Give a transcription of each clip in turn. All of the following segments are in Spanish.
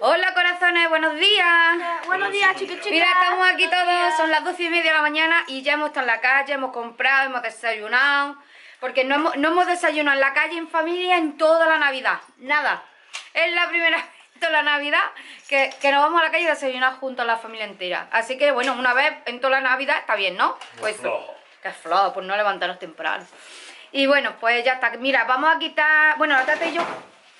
Hola corazones, buenos días. Buenos días, chicos, chicas. Mira, estamos aquí todos, son las 12:30 de la mañana y ya hemos estado en la calle, hemos comprado, hemos desayunado. Porque no hemos desayunado en la calle en familia en toda la Navidad. Nada. Es la primera vez en toda la Navidad que nos vamos a la calle a desayunar juntos a la familia entera. Así que bueno, una vez en toda la Navidad está bien, ¿no? Pues que es flojo, por no levantarnos temprano. Y bueno, pues ya está. Mira, vamos a quitar... Bueno, la Tata y yo...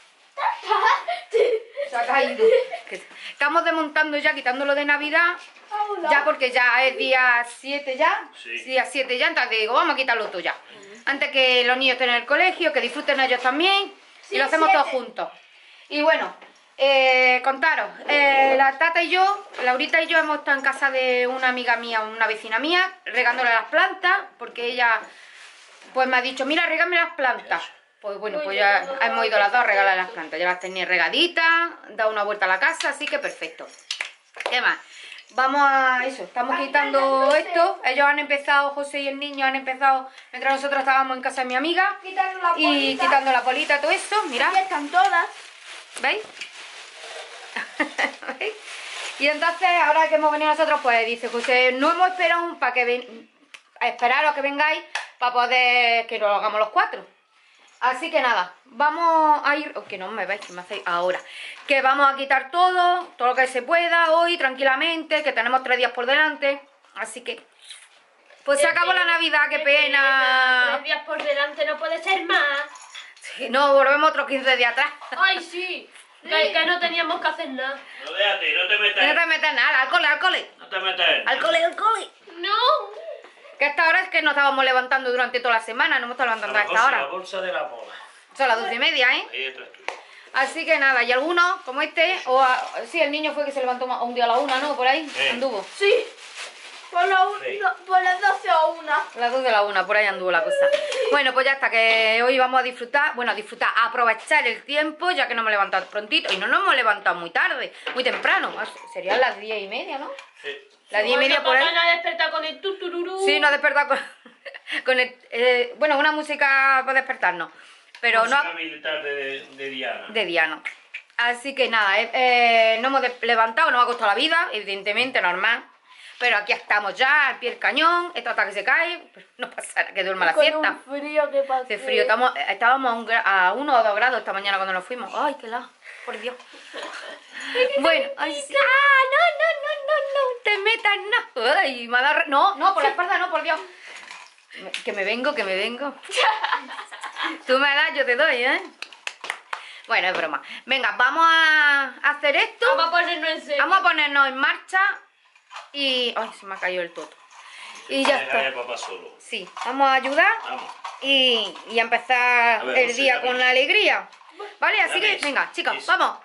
Se ha caído. Estamos desmontando ya, quitándolo de Navidad. Ya porque ya es día 7 ya. Sí. Día 7 ya, entonces digo, vamos a quitarlo todo ya. Antes que los niños estén en el colegio, que disfruten ellos también. Sí, y lo hacemos todos juntos. Y bueno, contaros, la Tata y yo, Laurita y yo hemos estado en casa de una amiga mía, una vecina mía, regándole las plantas, porque ella pues me ha dicho, mira, regame las plantas. Pues bueno, pues ya hemos ido las dos a regalar las plantas. Ya las tenéis regaditas, dado una vuelta a la casa, así que perfecto. ¿Qué más? Vamos a eso, estamos quitando esto. Ellos han empezado, José y el niño han empezado, mientras nosotros estábamos en casa de mi amiga. Y quitando la polita, todo esto, mirad. Ya están todas. ¿Veis? ¿Veis? Y entonces, ahora que hemos venido nosotros, pues dice José, no hemos esperado para que esperaros a que vengáis para poder que lo hagamos los cuatro. Así que nada, vamos a ir... Oh, que no me veis, que me hacéis ahora. Que vamos a quitar todo lo que se pueda hoy, tranquilamente, que tenemos 3 días por delante. Así que... Pues se acabó la Navidad, qué pena. 3 días por delante, no puede ser más. Sí, no, volvemos otros 15 días atrás. Ay, sí. Que no teníamos que hacer nada. No, déjate, no te metas. No te metas nada, al cole, al cole. No te metas. Al cole, al cole. No. Que a esta hora es que nos estábamos levantando durante toda la semana, no hemos estado levantando a esta hora. La bolsa de la bola. Son las 12:30, ¿eh? Ahí detrás tuyo. Así que nada, y algunos, como este, sí, el niño fue que se levantó un día a la 1, ¿no? Por ahí, anduvo. Sí. Por las Sí. 12 o 1. A las 2 de la 1, por ahí anduvo la cosa. Bueno, pues ya está, que hoy vamos a disfrutar, a aprovechar el tiempo, ya que nos hemos levantado prontito. Y no nos hemos levantado muy tarde, muy temprano. Serían las 10:30, ¿no? Sí. Las 10:30 por ahí. Nos ha despertado con el tutururú. Sí, nos ha despertado con el, bueno, una música para despertarnos. Pero Música no... militar de Diana. De Diana. Así que nada, no hemos levantado, nos ha costado la vida, evidentemente, normal. Pero aquí estamos ya, al pie del cañón, esto hasta que se cae, pues no pasa nada, que duerma la siesta. Con un frío que pasa. Hace frío, estábamos a 1 o 2 grados esta mañana cuando nos fuimos. Ay, qué la, por Dios. Bueno, ay, sí. No te metas nada. Ay, me ha dado no, por la espalda no, por Dios. Que me vengo. Tú me das, yo te doy, ¿eh? Bueno, es broma. Venga, vamos a hacer esto. Vamos a ponernos en serio. Vamos a ponernos en marcha. Y... Ay, se me ha caído el toto. Y ya Deja está. a papá solo. Sí, vamos a ayudar. Vamos. Y a empezar A ver, el José, día dame. con la alegría. ¿Vale? Así Dame que, eso. venga, chicos, Eso. vamos.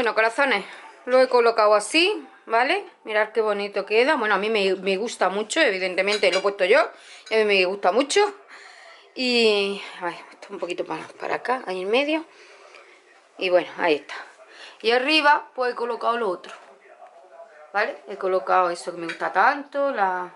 Bueno, corazones, lo he colocado así, ¿vale? Mirad qué bonito queda. Bueno, a mí me gusta mucho, evidentemente lo he puesto yo. Y a mí me gusta mucho. Y... a ver, esto un poquito para acá, ahí en medio. Y bueno, ahí está. Y arriba, pues he colocado lo otro. ¿Vale? He colocado eso que me gusta tanto,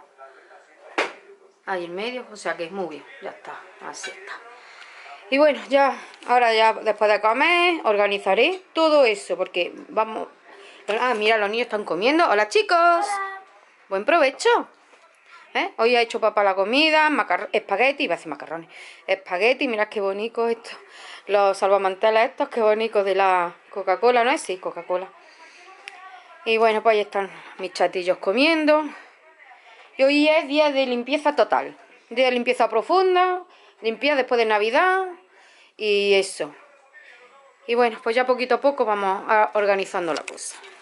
ahí en medio, o sea que es muy bien, ya está, así está. Y bueno, ya, ahora ya después de comer, organizaré todo eso, porque vamos... Ah, mira, los niños están comiendo. ¡Hola, chicos! Hola. Buen provecho. Hoy ha hecho papá la comida, espagueti, iba a decir macarrones, espagueti, mirad qué bonito esto, los salvamanteles estos, qué bonitos de la Coca-Cola, ¿no es? Sí, Coca-Cola. Y bueno, pues ahí están mis chatillos comiendo. Y hoy es día de limpieza total, día de limpieza profunda, limpiar después de Navidad y eso. Y bueno, pues ya poquito a poco vamos organizando la cosa.